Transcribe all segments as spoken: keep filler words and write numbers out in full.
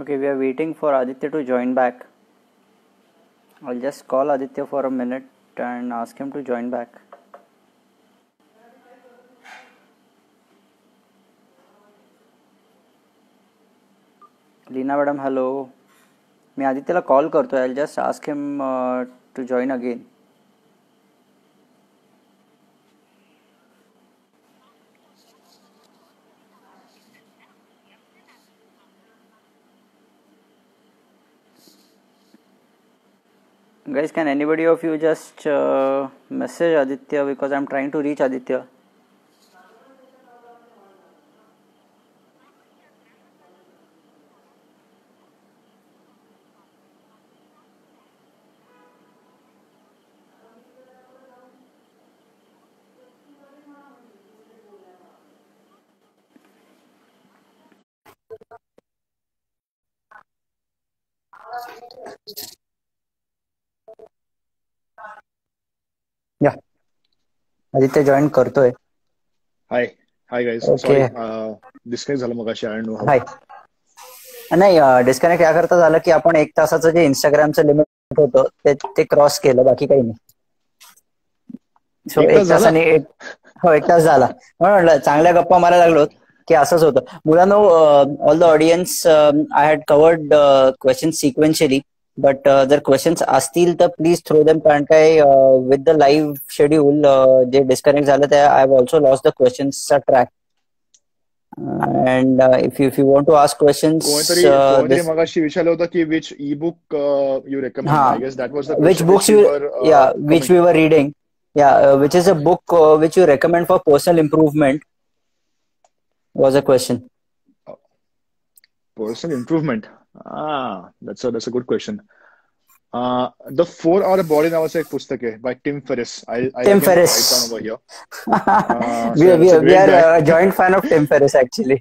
Okay, we are waiting for Aditya to join back. I'll just call Aditya for a minute and ask him to join back. Leena madam hello, मी आदित्यला call करतो. I just ask him to join again. Guys, can anybody of you just uh, message Aditya because I'm trying to reach Aditya. Yeah, Aditya join करतोय. Hi hi guys, sorry disconnect झालं मगाशी. I don't know how. Hi. नाही, disconnect या करता झालं की आपण एक तासाचं जे इंस्टाग्रामचं लिमिट होतं ते ते क्रॉस केलं, बाकी काही नाही. सो एक तासाने एक हो एक तास झाला म्हणून म्हटलं चांगल्या गप्पा मारायला लागलो की असंच होतं. मुलांनो, all the audience, I had covered question sequentially, but जर क्वेश्चन्स असतील तर प्लीज थ्रो देम, कारण काय विथ द लाईव्ह शेड्यूल जे डिस्कनेक्ट झालं त्या I have also lost the क्वेश्चन्सचा track. And uh, if you if you want to ask questions, कोणतरी uh, कोणतरी this, मगाशी विचारलं होतं की which ebook uh, you recommend. हाँ, I guess that was the which question books which we you were uh, yeah which coming. we were reading. Yeah, uh, which is a book uh, which you recommend for personal improvement was a question. Personal improvement. Ah, that's a that's a good question. Uh, The Four Hour Body नावाचं एक पुस्तक आहे by Tim Ferriss. I I Tim again Ferriss. write down over here. Uh, we so yeah, we that's a we great are guy. a joint fan of Tim Ferriss actually.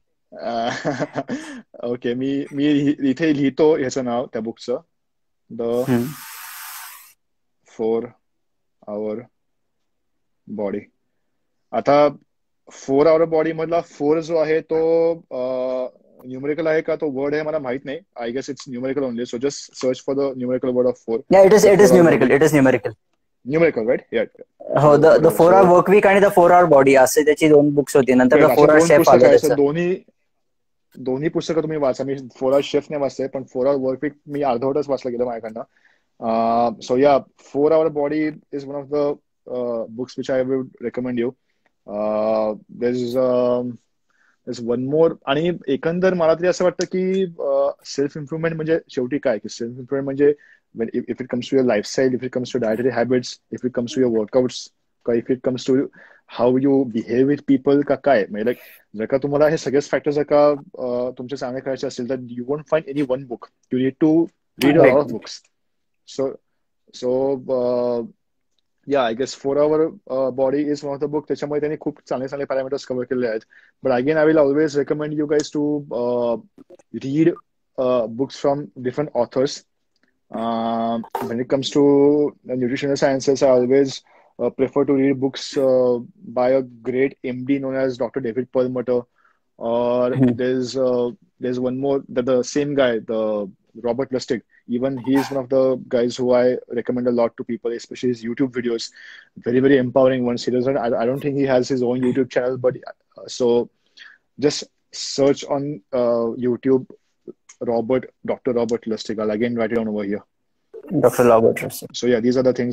Okay, मी मी इथे लिहितो ह्याचं नाव त्या बुकचं. The Hmm. Four hour body. आता four hour body मधला फोर जो आहे तो न्यूमेरिकल आहे का, तो वर्ड आहे मला माहित नाही. I guess it's numerical only, so just search for the numerical word of four. Yeah, it is it is numerical. It is numerical. Numerical, right? या हो, the the four hour work week आणि the four hour body असे त्याची दोन books होती. नंतर the four our chef आलं त्याचं. दोन्ही दोन्ही पुस्तकं तुम्ही वाचा. मी फोर आवर शेफ नाही वाचते, पण फोर आवर वर्क वीक मी अर्धवटच वाचलं गेलं माझ्याकडनं. So yeah, four hour body is one of the books which I would recommend you. There is there one more. आणि एकंदर मला तरी असं वाटतं की सेल्फ इम्प्रुव्हमेंट म्हणजे शेवटी काय, की सेल्फ इम्प्रुव्हमेंट म्हणजे when if, if it comes to your lifestyle, if it comes to dietary habits, if it comes to your workouts, if it comes to how you behave with people, का काय म्हणजे like, जर का तुम्हाला हे सगळेच factors जर का तुमचे चांगले करायचे असतील तर you won't find any one book. You need to read a lot of books. So so uh, yeah, I guess four hour uh, body is one of the book. त्याच्यामुळे त्यांनी खूप चांगले चांगले पॅरामीटर्स कव्हर केलेले आहेत. But again, I will always recommend you guys to uh, read uh, books from different authors. Uh, when it comes to the nutritional sciences, I always uh, prefer to read books uh, by a great M D known as Doctor David Perlmutter. Or Hmm. there's uh, there's one more, the, the same guy, the Robert Lustig. Even he is one of the guys who I recommend a lot to people, especially his YouTube videos. Very very empowering ones. He doesn't. I, I don't think he has his own YouTube channel, but uh, so just search on uh, YouTube. Robert, Doctor Robert Lustig. I'll again write it down over here. Doctor Robert Lustig. So yeah, these are the things.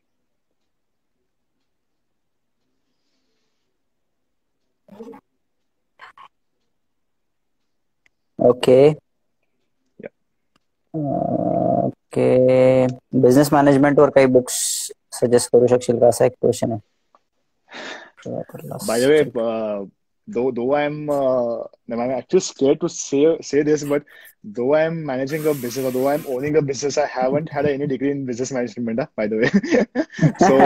Okay. Yeah. Okay, business management वर काही books suggest करू शकशील का, असा एक question आहे. By the way, uh, though though I'm uh, I'm actually scared to say say this, but though I'm managing a business, or though I'm owning a business, I haven't had any degree in business management. Uh, by the way, so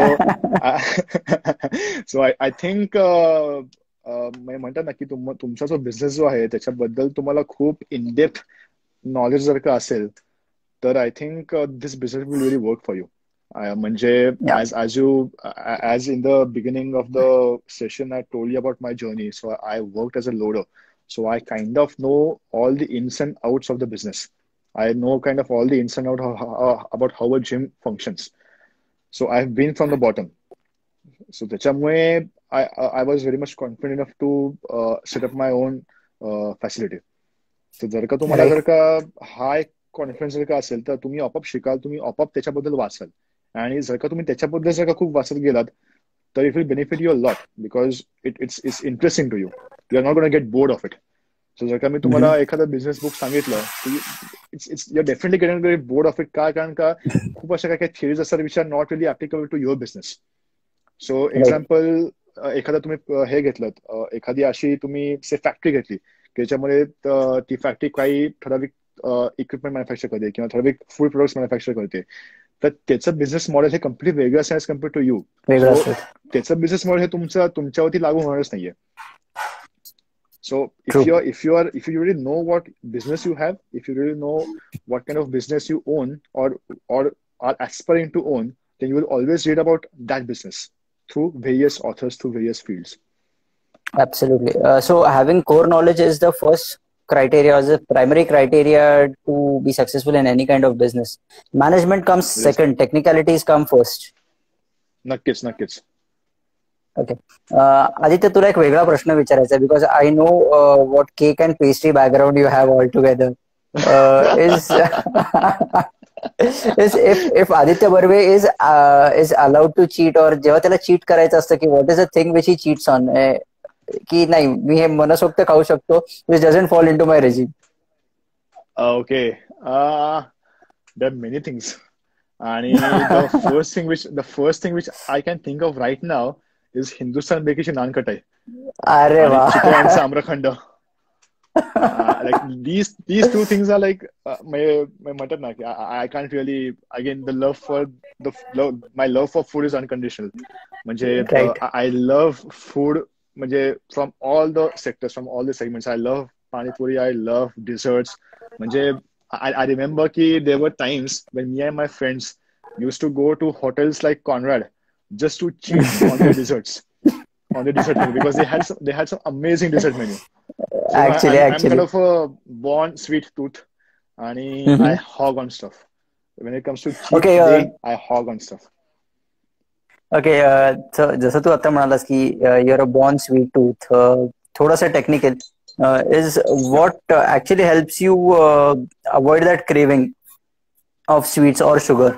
uh, so I I think uh, uh, म्हणतात ना की तुम तुमचा जो business जो आहे त्याच्याबद्दल तुम्हाला खूप इन डेप्थ नॉलेज जर का असेल तर I think this business will really work for you. म्हणजे as as you as in the beginning of the session I told you about my journey. So I worked as a loader. So I kind of know all the ins and outs of the business. I know kind of all the ins and outs how, about how a gym functions. So I've been from the bottom. So त्याच्यामुळे I I was very much confident enough to uh, set up my own uh, facility. So जर का तुम्हाला Right. जर का हा एक confidence जर का असेल तर तुम्ही आपोआप शिकाल, तुम्ही आपोआप त्याच्याबद्दल वाचाल. आणि जर का तुम्ही त्याच्याबद्दल जर का खूप वाचत गेलात तर it will benefit you a lot because it it's it's interesting to you. You are not gonna get bored of it. So जर का मी तुम्हाला एखादं बिझनेस बुक सांगितलं it's it's you are definitely getting get bored of it. का कारण का खूप अशा काही काही थिअरीज असतात which are not really applicable to your business. So example एखादा तुम्ही हे घेतलं, एखादी अशी तुम्ही से फॅक्टरी घेतली की ज्याच्यामध्ये ती फॅक्टरी काही ठराविक इक्विपमेंट मॅन्युफॅक्चर करते किंवा ठराविक फूड प्रोडक्ट्स मॅन्युफॅक्चर करते, तर त्याचं बिझनेस मॉडेल हे कम्प्लीट वेगळं असेल as compared to you. So त्याचं बिझनेस मॉडेल हे तुमचं तुमच्यावरती लागू होणारच नाहीये. So if True. you're if you are if you really know what business you have, if you really know what kind of business you own or or are aspiring to own, then you will always read about that business through various authors, through various fields. Absolutely. Uh, so having core knowledge is the first criteria, or the primary criteria to be successful in any kind of business. Management comes It is- second. Technicalities come first. नक्कीच नक्कीच. Okay. Aditya, तुला एक वेगळा प्रश्न विचारायचा आहे because I know what cake and pastry background you have all together. Is is if if Aditya Barve is uh, is allowed to cheat, or जेव्हा त्याला चीट करायचं असतं की what is the thing which he cheats on, की नाही मी हे मनसोक्त खाऊ शकतो which doesn't fall into my regime. Okay. Uh, there are many things. आणि the first thing which the first thing which I can think of right now is Hindustan बेकीची nankhatai अरे वा. आणि चितळ्यांचा amrakhand. Uh, like these these two things are like uh, my my mutton I, I can't really again the love for the love, my love for food is unconditional. म्हणजे Right. uh, I love food म्हणजे from all the sectors, from all the segments. I love pani puri, I love desserts. म्हणजे I, I remember ki there were times when me and my friends used to go to hotels like Conrad just to cheat on their desserts, on the dessert menu, because they had some, they had some amazing dessert menu. So Actually, I'm, I'm actually. kind of a born sweet tooth, and Mhm. I hog on stuff. When it comes to cheat Okay, uh, day, I hog on stuff. Okay. जसं तू आता म्हणालास की your a born sweet tooth, थोडंसं technical is what actually helps you avoid that craving of sweets और sugar.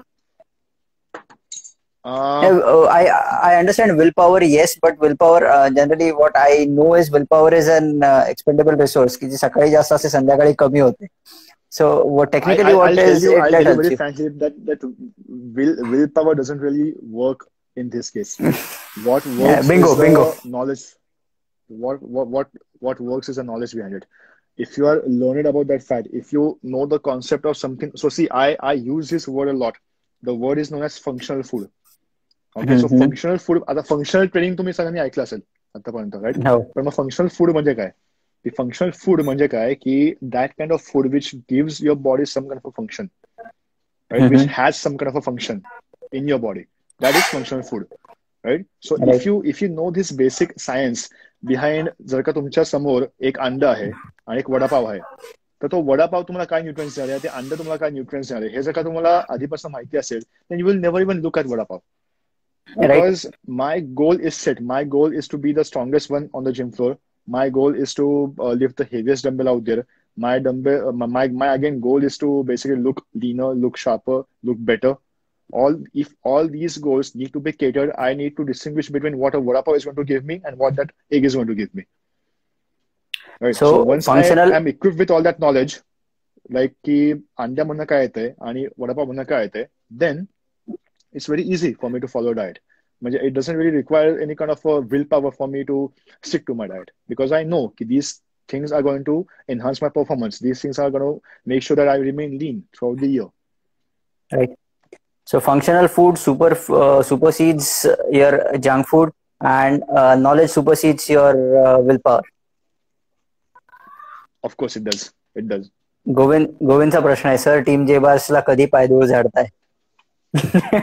Uh, Uh, I I understand willpower, yes, but willpower uh, generally what I know is willpower is an uh, expendable resource की जी सकाळी जास्त असते संध्याकाळी कमी होते. So what I, technically I, what I'll tell is you, it I'll that tell you helps very you? frankly that that will willpower doesn't really work in this case. What Yeah, works bingo, is the bingo. knowledge. What what what what works is the knowledge behind it. If you are learned about that fact, if you know the concept of something. So see, I I use this word a lot. The word is known as functional food. Okay. So Mhm. Functional food, आता functional training तुम्ही सगळ्यांनी ऐकलं असेल आतापर्यंत, right? हो. पण मग functional food म्हणजे काय? ती फंक्शनल फूड म्हणजे काय की that kind of food which gives your body some kind of a function, right? Which has some kind of a function in your body. That is functional food, right? So if Right. You if you know this basic science behind, जर का तुमच्या समोर एक अंड आहे आणि एक वडापाव आहे, तर तो वडापाव तुम्हाला काय न्यूट्रिएंट्स देणार आहे, ते अंड तुम्हाला काय न्यूट्रिएंट्स देणार आहे, हे जर का तुम्हाला आधीपासून माहिती असेल, then you will never even look at vada pav. Because right. my goal is set. My goal is to be the strongest one on the gym floor. My goal is to uh, lift the heaviest dumbbell out there. My dumbbell, uh, my my again goal is to basically look leaner, look sharper, look better. All if all these goals need to be catered, I need to distinguish between what a vada pav is going to give me and what that egg is going to give me. Right. So, so once functional... I am equipped with all that knowledge, like ki अंड्या मधनं काय येतंय आणि वडापाव मधनं काय येतंय, then it's very easy for me to follow diet. It doesn't really require any kind of a willpower for me to stick to my diet, because I know that these things are going to enhance my performance. These things are going to make sure that I remain lean throughout the year. Right. So functional food super uh, supersedes your junk food, and uh, knowledge supersedes your uh, willpower. Of course it does. It does. Govind गोविंदचा प्रश्न आहे, sir team जेबार्सला कधी पायदूळ झाडताय?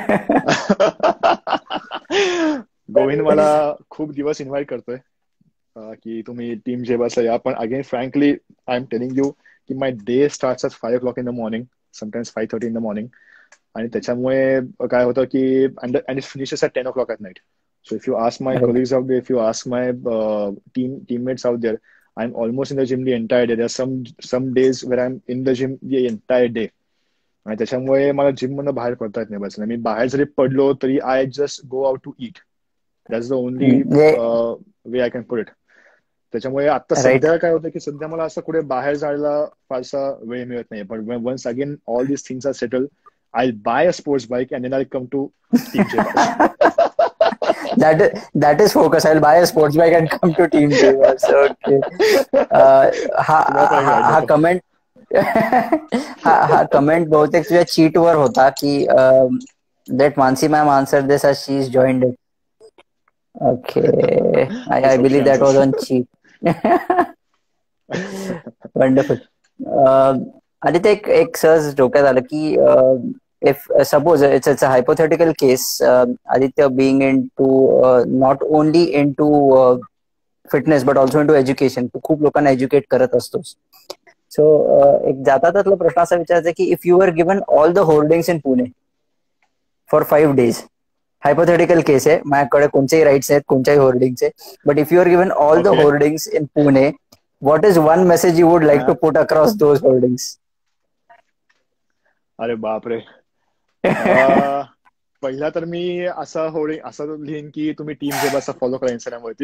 गोविंद मला खूप दिवस invite करतोय. की तुम्ही team जे बसला या, पण again frankly I am telling you की my day starts at five o'clock in the morning, sometimes five thirty in the morning. आणि त्याच्यामुळे काय होतं की and it finishes at ten o'clock at night. So if you ask my Right. colleagues out there, if you ask my uh, team teammates out there, I'm almost in the gym the entire day. There are some some days where I'm in the gym the entire day. आणि त्याच्यामुळे मला gym मधनं बाहेर पडता येत नाही. बस मी बाहेर जरी पडलो तरी I just go out to eat. That's the only way I can put it. त्याच्यामुळे आता Right. सध्या काय होतं की सध्या मला असं कुठे बाहेर जायला फारसा वेळ मिळत नाही. But once again all this things are settle, I buy a sports bike and then I come to team J. That is, that is focus. I'll buy a sports bike and come to Team Jaywars. Okay. Uh, हा हा हा comment हा हा comment बहुतेक तुझ्या cheat वर होता की that Mansi ma'am answered this as she's joined it. Okay. I, I believe that was on cheat. Wonderful. Uh, Aditya एक एक सहज डोक्यात आलं की if uh, suppose it's it's a hypothetical case, uh, Aditya being into uh, not only into uh, fitness but also into education, तू खूप लोकांना educate करत असतोस. सो एक जातातला प्रश्न असा विचारायचा की if you are given all the hoardings in Pune for five days, hypothetical case आहे, माझ्याकडे कोणतेही राईट्स आहेत, कोणत्याही होर्डिंग्स आहे, but if you are given all the hoardings in Pune, what is one message you would like to put across those hoardings? अरे बापरे. पहिला तर मी असं होर्डिंग असं लिहीन की तुम्ही टीम जे बस फॉलो करा इंस्टाग्राम वरती.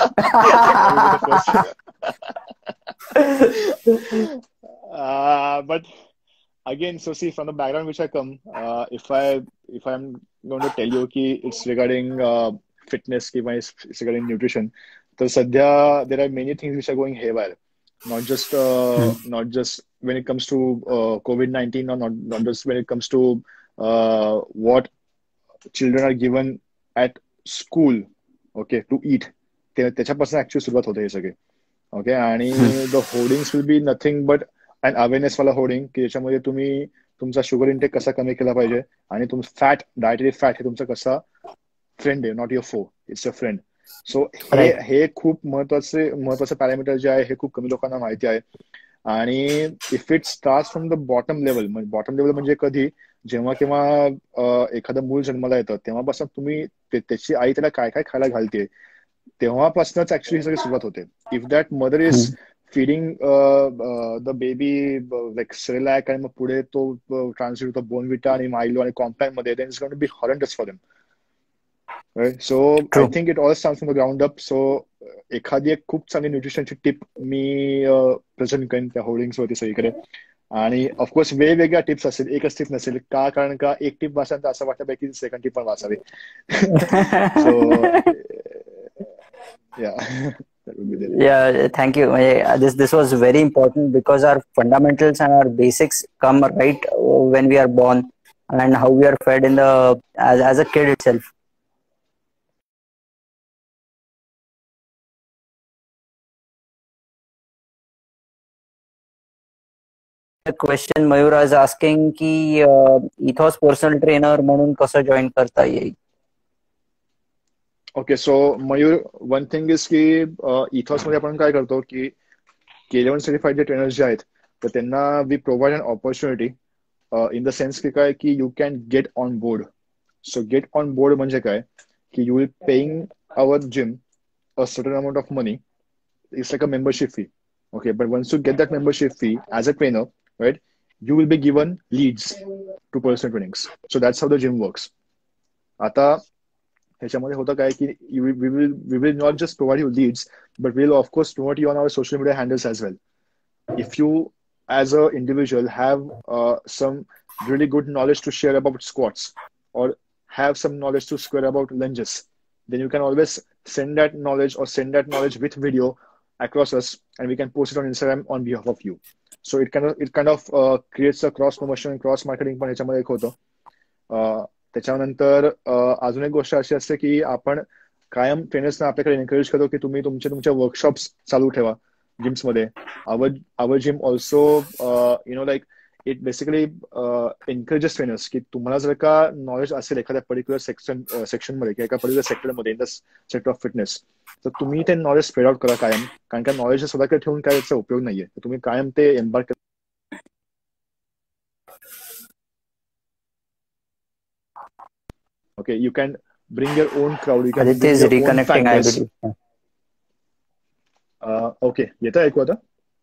But again so see from the background which I come, uh, if I if I'm going to tell you ki it's regarding uh, fitness ki it's regarding nutrition, so sadhya there are many things which are going haywire, not just uh, hmm. not just when it comes to uh, covid nineteen, or not not just when it comes to uh, what children are given at school, okay, to eat. त्याच्यापासून actually सुरुवात होते हे सगळे. Okay. आणि the hoardings will be nothing but and awareness वाला hoarding की ज्याच्यामध्ये तुम्ही तुमचा शुगर इंटेक कसा कमी केला पाहिजे आणि तुमचं फॅट, डायटरी फॅट हे तुमचा कसा फ्रेंड आहे, not your foe, it's a friend. So हे हे खूप महत्वाचे महत्वाचं पॅरामीटर जे आहे हे खूप कमी लोकांना माहिती आहे. आणि if it start from the bottom level, bottom level म्हणजे कधी, जेव्हा केव्हा एखादं मूल जन्माला येतं तेव्हापासून तुम्ही त्याची आई त्याला काय काय खायला घालते तेव्हापासूनच ऍक्च्युली सगळी सुरुवात होते. If that mother is feeding the baby like Cerelac आणि मग पुढे तो ट्रान्सलेट होतो बोर्नविटा आणि मायलो आणि कॉम्पॅक्ट मध्ये, then it's going to be horrendous for them. Right. So I think it all starts from the ground up. So एखादी एक खूप चांगली न्यूट्रिशनची टिप मी प्रेझेंट करेन त्या होर्डिंग्स वरती सगळीकडे. आणि ऑफकोर्स वेगवेगळ्या टिप्स असेल, एकच टिप नसेल. का? कारण का एक टिप वाचाल तर असं वाटतं सेकंड टिप पण वाचावी. सो yeah. That would be there. Yeah, thank you. Uh, this this was very important because our fundamentals and our basics come right when we are born and how we are fed in the as, as a kid itself. The question Mayura is asking ki uh, ethos personal trainer म्हणून कसं join करता येईल? Okay. So Mayur, one thing is की Ethos मध्ये आपण काय करतो की के इलेव्हन सर्टिफाईड जे ट्रेनर्स जे आहेत तर त्यांना we provide an opportunity in the sense की काय की you can get on board. So get on board म्हणजे काय की you will paying our gym a certain amount of money. It's like a membership fee. Okay. But once you get that membership fee as a trainer, right, you will be given leads to personal trainings. So that's how the gym works. आता ह्याच्यामध्ये होतं काय की we will we will not just provide you leads, but we'll of course promote you on our social media handles as well. If you as a individual have uh, some really good knowledge to share about squats or have some knowledge to share about lunges, then you can always send that knowledge or send that knowledge with video across us and we can post it on Instagram on behalf of you. So it kind of it kind of uh, creates a cross promotion and cross marketing पण ह्याच्यामध्ये एक होतं. त्याच्यानंतर अजून एक गोष्ट अशी असते की आपण कायम ट्रेनर्सना आपल्याकडे एनकरेज करतो की तुम्ही तुमच्या तुमच्या वर्कशॉप्स चालू ठेवा जिम्स मध्ये. Our our gym also you know like it basically encourages trainers की तुम्हाला जर का नॉलेज असेल एखाद्या पर्टिक्युलर सेक्शन सेक्शन मध्ये किंवा एका पर्टिक्युलर सेक्टरमध्ये in the sector of fitness, तर तुम्ही ते नॉलेज स्प्रेड आउट करा कायम, कारण का नॉलेज स्वतःकडे ठेवून काय त्याचा उपयोग नाहीये. तर तुम्ही कायम ते embark. Okay, you can bring your own crowd, you can Aditya bring is your own fan reconnecting, I base. believe. Okay, येतं ऐकू आता?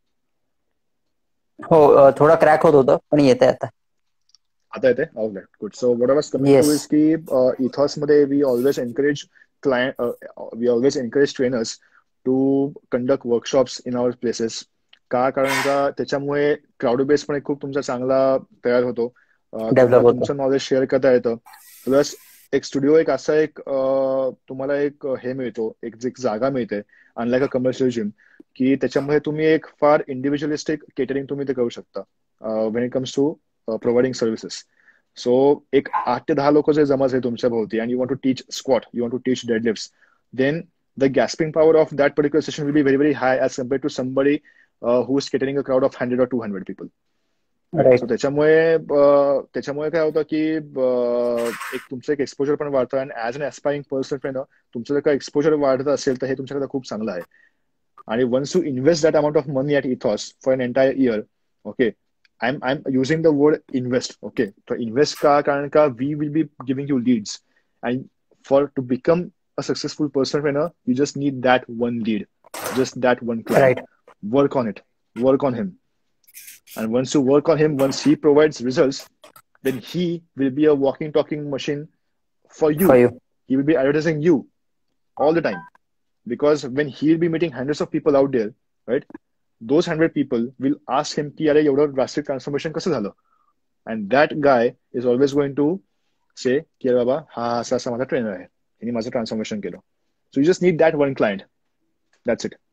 हो, अ, थोडा क्रॅक होत होतं पण येत आहे आता. आता येते? Okay, good. So what I was coming to yes. Is की इथॉस मध्ये we always encourage client, we always encourage trainers to conduct workshops in our places. का? कारण का त्याच्यामुळे क्राऊड बेस पण एक खूप तुमचा चांगला तयार होतो. अ, तुम्हाला डेव्हलप होतं. तुमचं नॉलेज शेअर करता येतं. प्लस एक स्टुडिओ एक असा एक अ, तुम्हाला एक हे मिळतो, एक एक जागा मिळते अनलाईक अ कमर्शियल जिम, की त्याच्यामध्ये तुम्ही एक फार इंडिव्हिज्युअलिस्टिक केटरिंग तुम्ही ते करू शकता when it comes to providing services. So एक आठ ते दहा लोक जे जमा झाले तुमच्या भोवती and you want to teach squat, you want to teach deadlifts, then the gasping power of that particular session will be very very high as compared to somebody who is catering a crowd of hundred और two hundred people. Right. So त्याच्यामुळे अ, त्याच्यामुळे काय होतं की अ, एक तुमचं एक एक्सपोजर पण वाढतं and as an aspiring person trainer तुमचं जर का एक्सपोजर वाढत असेल तर हे तुमच्याकडे खूप चांगलं आहे. आणि once you invest that amount of money at Ethos for an entire year, okay, I'm I'm using the word invest. Okay, so invest ka कारण का we will be giving you leads, and for to become a successful personal trainer, you just need that one lead, just that one client. Right. Work on it, work on him, and once you work on him, once he provides results, then he will be a walking, talking machine for you. For you. He will be advertising you all the time, because when he will be meeting hundreds of people out there, right? Those hundred people will ask him की अरे एवढं drastic transformation कसं झालं, and that guy is always going to say की अरे बाबा हा असा असा माझा ट्रेनर आहे, त्यांनी माझं ट्रान्सफॉर्मेशन केलं. So you just need that one client. That's it.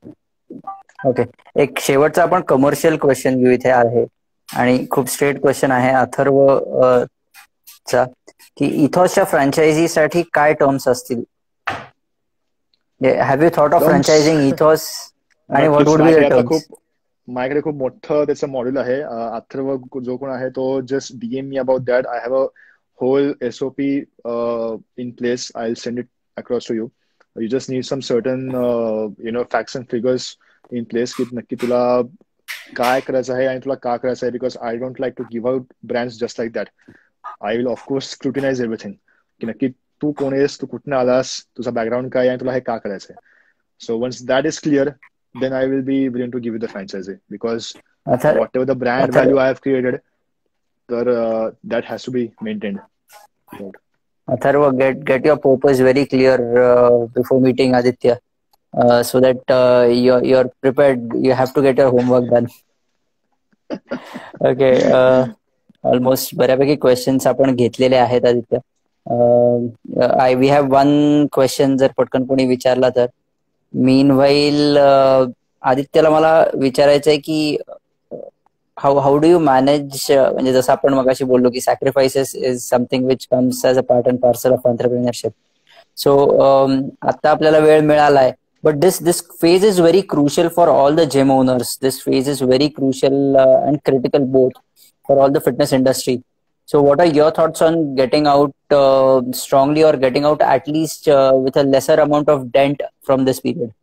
Okay, एक शेवटचा आपण कमर्शियल क्वेश्चन घेऊ इथे आहे आणि खूप स्ट्रेट क्वेश्चन आहे अथर्व अ, चा, की इथॉसच्या फ्रँचायझीसाठी काय टर्म्स असतील? Have you thought of Terms franchising Ethos आणि व्हॉट नक्कीच वुड बी द माझ्याकडे आता टर्म्स? खूप माझ्याकडे खूप मोठं त्याचं मॉड्यूल आहे. अं, अथर्व जो कोण आहे तो just DM me about that. I have a whole SOP in place. I will send it across to you. You just need some certain you know facts and figures in place की नक्की तुला काय करायचं आहे आणि तुला का करायचं आहे. Because I don't like to give out brands just like that. I will of course scrutinize everything की नक्की तू कोण आहेस, तू कुठून आलास, तुझा बॅकग्राऊंड काय आणि तुला हे का करायचंय. So once that is clear, then I will be willing to give you the franchisee, because अथर whatever the brand अथर value I have created, तर, uh, that has to be maintained. Atharva, get get your purpose very clear uh, before meeting Aditya, uh, so that uh, you're you're prepared. You have to get your homework done. Okay. Uh, almost बऱ्यापैकी questions आपण घेतलेले आहेत Aditya. I we have one question जर पटकन कोणी विचारला तर. Mean while आदित्यला मला विचारायचं आहे की how how do you manage, म्हणजे जसं आपण मगाशी बोललो की sacrifices is something which comes as a part and parcel of entrepreneurship. So आता आपल्याला वेळ मिळालाय, but this this phase is very crucial for all the gym owners. This phase is very crucial uh, and critical both for all the fitness industry. So what are your thoughts on getting out uh, strongly, or getting out at least uh, with a lesser amount of dent from this period?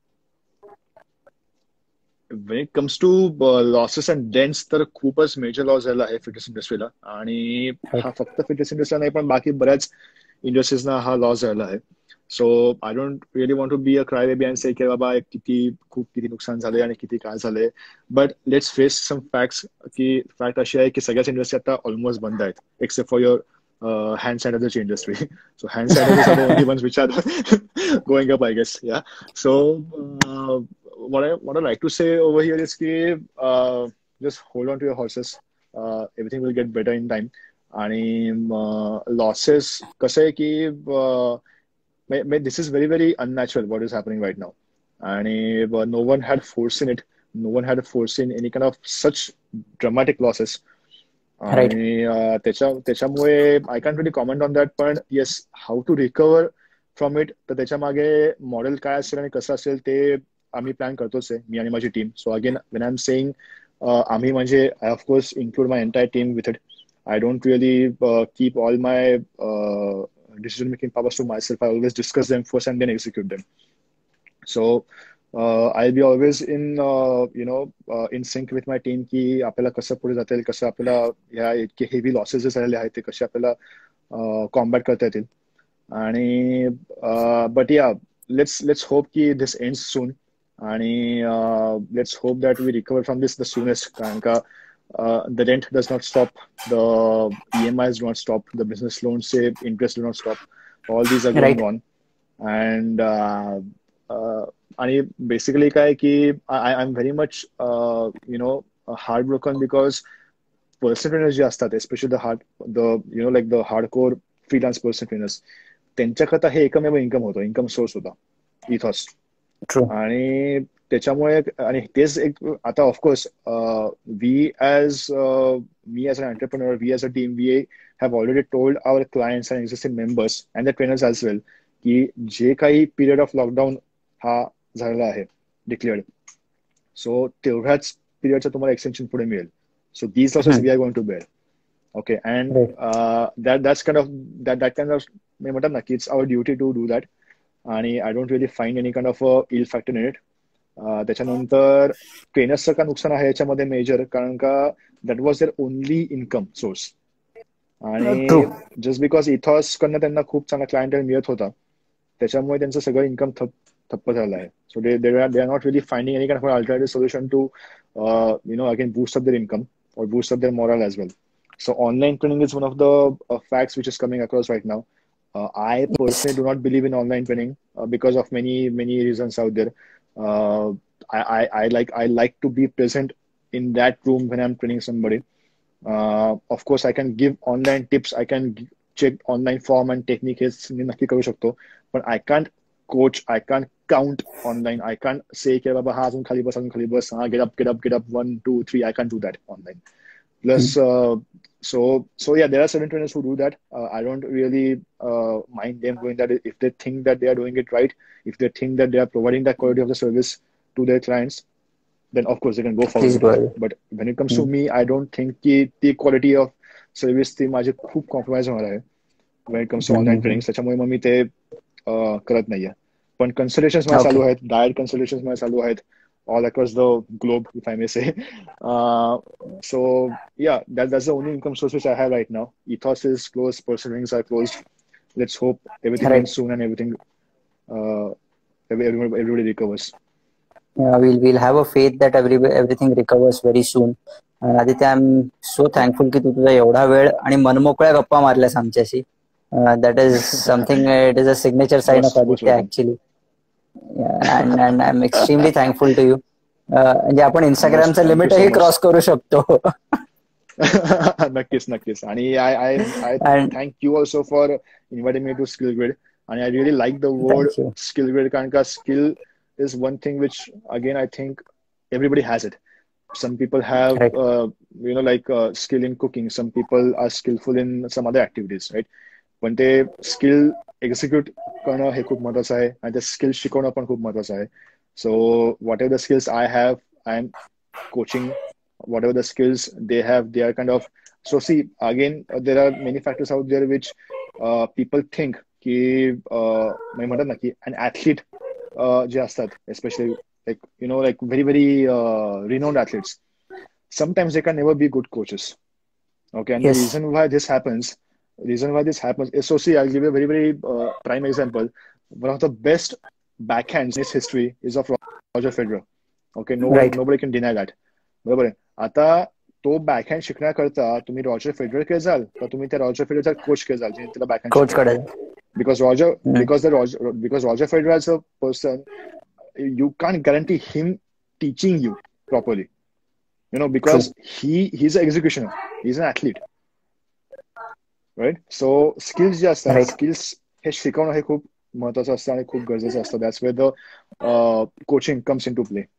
When it comes to uh, losses and dents, तर खूपच major loss झाला आहे fitness इंडस्ट्रीला. आणि हा फक्त fitness इंडस्ट्रीला नाही पण बाकी बऱ्याच इंडस्ट्रीजना हा लॉस झाला आहे. So I don't really want to be a cry baby and say की बाबा किती खूप किती नुकसान झाले आणि किती काय झाले. But let's face some facts की फॅक्ट अशी आहे की सगळ्याच इंडस्ट्री आता ऑलमोस्ट बंद आहेत एक्सेप्ट फॉर युअर हँड सॅनिटायझरची industry. So hand sanitizers are the only ones which are going up, I guess. Yeah so what I what I like to say over here is ki uh, just hold on to your horses. Uh, everything will get better in time. आणि losses कसं आहे की uh, this is very very unnatural what is happening right now. आणि uh, no one had foreseen it. No one had foreseen any kind of such dramatic losses. Right. आणि uh, त्याच्या त्याच्यामुळे I can't really comment on that. पण yes, how to recover from it, तर त्याच्या मागे model काय असेल आणि कसं असेल ते आम्ही प्लॅन करतोच आहे, मी आणि माझी team. So again when I am saying आम्ही म्हणजे I of course include my entire team with it. I don't really keep all my decision making powers to myself. I always discuss them first and then execute them. So uh, I'll be always in uh, you know uh, in sync with my team की आपल्याला कसं पुढे जाता येईल, कसं आपल्याला ह्या इतके हेवी लॉसेस जे झालेले आहेत ते कसे आपल्याला कॉम्बॅट करता येतील. आणि but yeah let's let's hope की दिस एंड्स सून आणि let's hope that we recover from this the soonest. कारण का Uh, the rent does not stop, the E M Is do not stop, the business loans say interest do not stop. All these are going Right. on, and uh, uh, आणि basically काय की I I'm very much uh, you know heartbroken because person trainers जे असतात, especially the hard the you know like the hardcore freelance person trainers, त्यांच्याकरता हे एकमेव income होतं, income source होता Ethos. True. आणि त्याच्यामुळे आणि तेच एक आता ऑफकोर्स वी ॲज मी as an entrepreneur, we as a team, we have already told our clients and existing members and the trainers as well की जे काही पिरियड ऑफ लॉकडाऊन हा झालेला आहे डिक्लेअर्ड, सो तेवढ्याच पिरियडचं तुम्हाला एक्सटेन्शन पुढे मिळेल. So these losses we are going to bear. Okay, and that that's kind of that that kind of मी म्हणतात ना की it's our duty to do that. आणि I don't really find any kind of ill factor in it. त्याच्यानंतर ट्रेनर्सचं का नुकसान आहे याच्यामध्ये मेजर, कारण का that was their only income source. आणि जस्ट बिकॉज इथॉस कडनं त्यांना खूप चांगला क्लायंटेल मिळत होता, त्याच्यामुळे त्यांचं सगळं इन्कम ठप ठप्प झालं आहे. So they they are not really finding any kind of alternative solution to you know again boost up their income or boost up their morale as well. So online training is one of the uh, facts which is coming across right now. Uh, I personally do not believe in online training uh, because of many many reasons out there. Uh, I, I I like I like to be present in that room when I'm training somebody. Uh, of course, I can give online tips. I can g- check online form and technique. हे मी नक्की करू शकतो. But I can't coach. I can't count online. I can't say की बाबा हा अजून खाली बस, अजून खाली बस, हा get up, get up, get up, one, two, three. I can't do that online. Plus, uh, so so yeah, there are certain trainers who do that. Uh, I don't really uh, mind them doing that if they think that they are doing it right. If they think that they are providing that quality of the service to their clients, then of course they can go forward Please with go it. ahead. But when it comes to me, I don't think की the quality of service ती माझी खूप compromise होणार आहे when it comes to online training. त्याच्यामुळे मग मी ते uh, करत नाहीये. पण consultations माझे चालू आहेत, diet consultations माझे चालू आहेत all across the globe, if I may say. Uh, so yeah, that, that's the only income source which I have right now. Ethos is closed, personal trainings are closed. Let's hope everything Right. ends soon and everything, uh, everybody, everybody recovers. Yeah, we'll we'll have a faith that every everything recovers very soon. And Aditya, I'm so thankful की तू तुझा एवढा वेळ आणि मनमोकळ्या गप्पा मारल्यास आमच्याशी. That is something. It is a signature sign most, of most Aditya welcome. actually. Yeah, and and I'm extremely thankful to you. म्हणजे आपण इंस्टाग्रामचं लिमिटही so क्रॉस करू शकतो. नक्कीच नक्कीच. आणि I I I thank you also for inviting me to Skillgrid. आणि I really like the word Skillgrid, कारण का skill is one thing which again I think everybody has it. Some people have Right. uh, you know like uh, skill in cooking, some people are skillful in some other activities, right? पण ते skill execute करणं हे खूप महत्वाचं आहे आणि ते skill शिकवणं पण खूप महत्वाचं आहे. So whatever the skills I have, I am coaching. Whatever the skills they have, they are kind of, so see again uh, there are many factors out there which uh, people think ki uh, म्हणतात ना की an athlete uh, जे असतात, especially like you know like very very uh, renowned athletes, sometimes they can never be good coaches. Okay, and Yes. the reason why this happens reason why this happens is, so see, I'll give you a very very uh, prime example. One of the best backhands in its history is of Roger Federer. Okay, no one, Right. nobody can deny that. बरोबर आहे. आता तो backhand शिकण्याकरता तुम्ही Roger Federer कडे जाल का तुम्ही त्या रॉजर फेडररचा कोच कडे जाल, त्याला बॅकहँड कोच कडे. Because Roger because the Roger because Roger Federer as a person, you can't guarantee him teaching you properly, you know, because True. he he's an executioner, he's an athlete, right? So skills जे असतात, Right. skills हे शिकवणं हे खूप महत्वाचं असतं आणि खूप गरजेचं असतं. That's where the uh, coaching comes into play.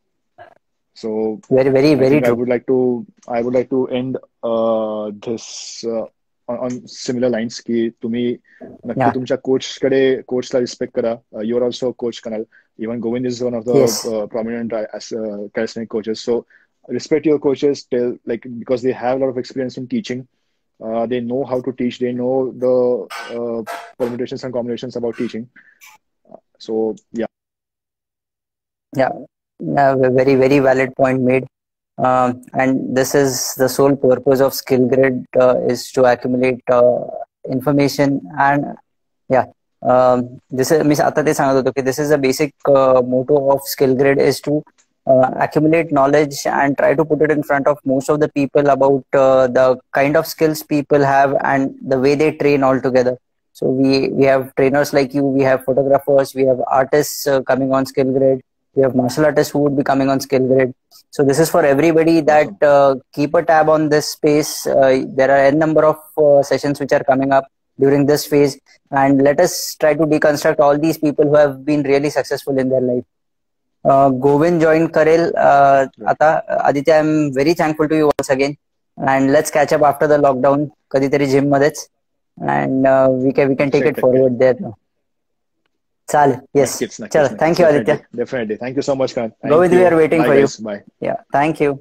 So very very I very think true. I would like to I would like to end uh, this uh, on, on similar lines की तुम्ही नक्की Yeah. तुमच्या coach कडे कोचला respect करा. You are also coach कनाल. Even Govind is one of the Yes. uh, prominent uh, as uh, calisthenic coaches. So respect your coaches, tell like because they have a lot of experience in teaching. Uh, they know how to teach. They know the uh, permutations and combinations about teaching. So yeah. Yeah, yeah, very, very valid point made. Um, and this is the sole purpose of Skillgrid uh, is to accumulate uh, information and yeah. Um, this is means आता ते सांगत होतो की this is the basic uh, motto of Skillgrid is to uh, accumulate knowledge and try to put it in front of most of the people about uh, the kind of skills people have and the way they train all together. So we we have trainers like you, we have photographers, we have artists uh, coming on Skillgrid, we have martial artists who would be coming on Skillgrid. So this is for everybody that uh, keep a tab on this space. Uh, there are a number of uh, sessions which are coming up during this phase, and let us try to deconstruct all these people who have been really successful in their life. Uh, Govind joined Karel. Uh, Ata, Aditya, I'm very thankful to you once again. And let's catch up after the lockdown. Kaditari gym madets, and uh, we can we can take it forward there now. Chal, yes. Nakits, nakits, Chal, nakits. thank you, Definitely, Aditya. definitely. Thank you so much, Karan. Thank Govind, you. we are waiting Bye, for guys. you. Bye. Yeah, thank you.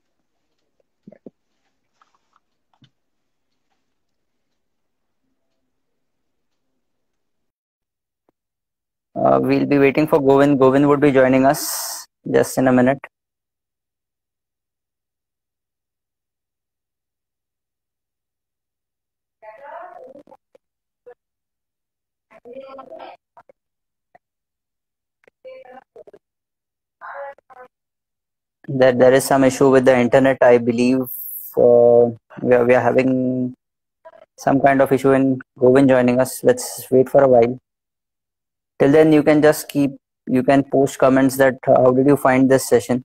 Uh, we'll be waiting for Govind. Govind would be joining us just in a minute. That there is some issue with the internet, I believe. Uh, we, are, we are having some kind of issue in Govind joining us. Let's wait for a while. Till then, you can just keep, you can post comments that uh, how did you find this session?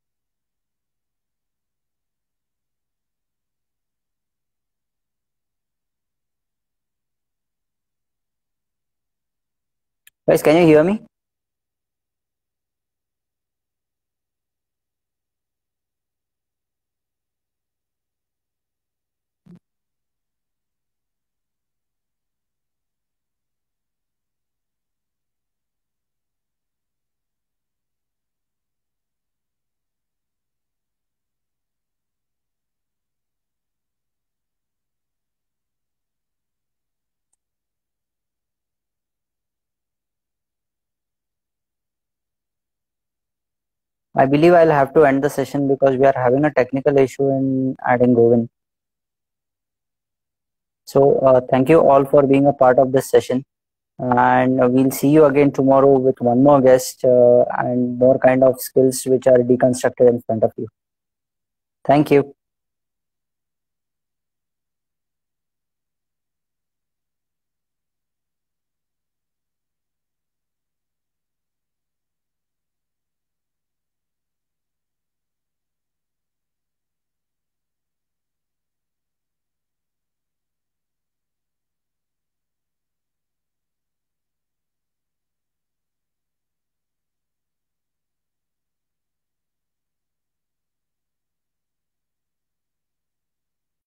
Guys, can you hear me? I believe I'll have to end the session because we are having a technical issue in adding Govind. So uh, thank you all for being a part of this session. And we'll see you again tomorrow with one more guest uh, and more kind of skills which are deconstructed in front of you. Thank you.